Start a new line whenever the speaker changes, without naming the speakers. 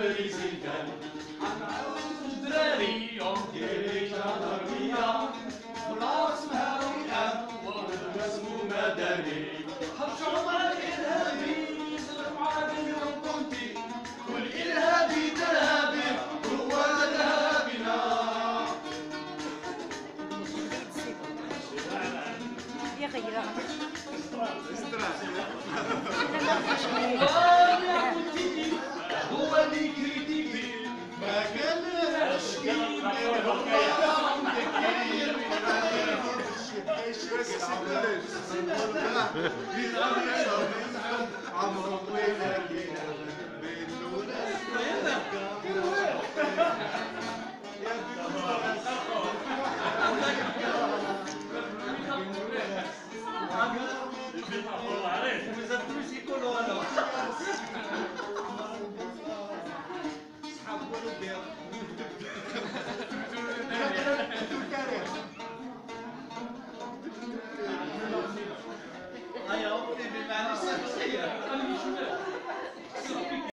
دراري زيدان عنعاود دراري يوم ديالي جدرية بلاص مهاوية واسمو مدني خرج عمر الإرهابي زرب عادل وكنتي والإرهابي ترهابي هو ذهابنا
يا غير
هو اللي كريتيكي ما قالش كاين عمرو طويل